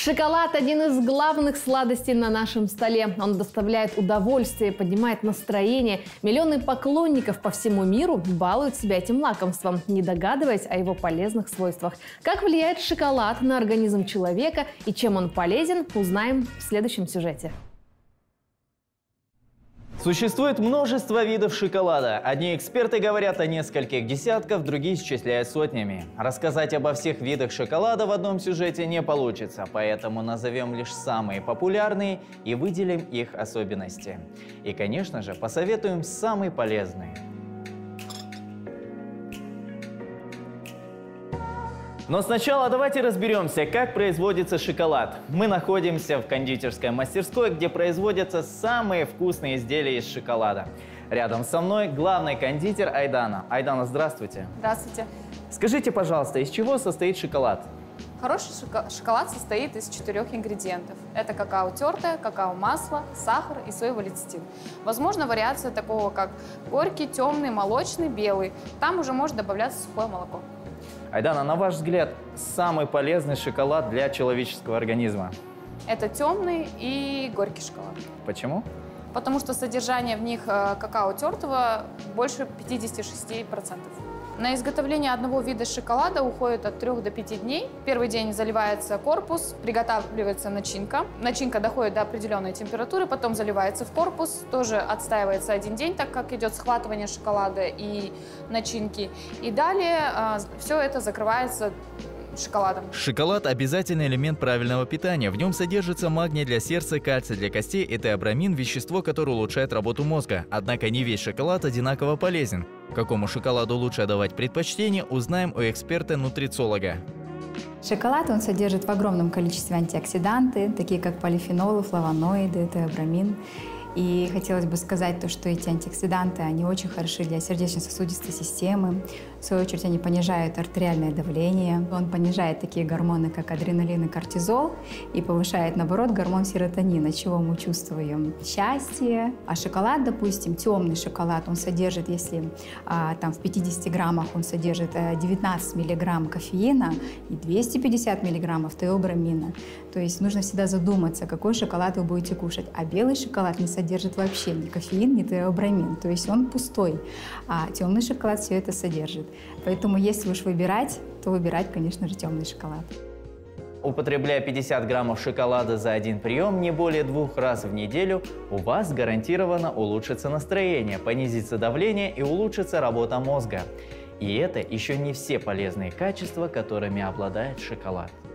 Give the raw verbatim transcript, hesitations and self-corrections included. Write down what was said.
Шоколад – один из главных сладостей на нашем столе. Он доставляет удовольствие, поднимает настроение. Миллионы поклонников по всему миру балуют себя этим лакомством, не догадываясь о его полезных свойствах. Как влияет шоколад на организм человека и чем он полезен, узнаем в следующем сюжете. Существует множество видов шоколада. Одни эксперты говорят о нескольких десятках, другие исчисляют сотнями. Рассказать обо всех видах шоколада в одном сюжете не получится, поэтому назовем лишь самые популярные и выделим их особенности. И, конечно же, посоветуем самые полезные. Но сначала давайте разберемся, как производится шоколад. Мы находимся в кондитерской мастерской, где производятся самые вкусные изделия из шоколада. Рядом со мной главный кондитер Айдана. Айдана, здравствуйте. Здравствуйте. Скажите, пожалуйста, из чего состоит шоколад? Хороший шоколад состоит из четырех ингредиентов. Это какао тертое, какао-масло, сахар и соевый лецитин. Возможно, вариация такого, как горький, темный, молочный, белый. Там уже может добавляться сухое молоко. Айдана, на ваш взгляд, самый полезный шоколад для человеческого организма? Это темный и горький шоколад. Почему? Потому что содержание в них какао тертого больше пятидесяти шести процентов. На изготовление одного вида шоколада уходит от трёх до пяти дней. Первый день заливается корпус, приготавливается начинка. Начинка доходит до определенной температуры, потом заливается в корпус. Тоже отстаивается один день, так как идет схватывание шоколада и начинки. И далее э, все это закрывается шоколадом. Шоколад – обязательный элемент правильного питания. В нем содержится магний для сердца, кальций для костей и теобрамин – вещество, которое улучшает работу мозга. Однако не весь шоколад одинаково полезен. Какому шоколаду лучше отдавать предпочтение, узнаем у эксперта-нутрициолога. Шоколад он содержит в огромном количестве антиоксиданты, такие как полифенолы, флавоноиды, теобрамин. И хотелось бы сказать то, что эти антиоксиданты, они очень хороши для сердечно-сосудистой системы. В свою очередь, они понижают артериальное давление. Он понижает такие гормоны, как адреналин и кортизол, и повышает, наоборот, гормон серотонин, от чего мы чувствуем счастье. А шоколад, допустим, темный шоколад, он содержит, если а, там в пятидесяти граммах он содержит девятнадцать миллиграмм кофеина и двести пятьдесят миллиграммов теобрамина. То есть нужно всегда задуматься, какой шоколад вы будете кушать. А белый шоколад не содержит вообще ни кофеин, ни теобрамин. То есть он пустой. А темный шоколад все это содержит. Поэтому если уж выбирать, то выбирать, конечно же, темный шоколад. Употребляя пятьдесят граммов шоколада за один прием не более двух раз в неделю, у вас гарантированно улучшится настроение, понизится давление и улучшится работа мозга. И это еще не все полезные качества, которыми обладает шоколад.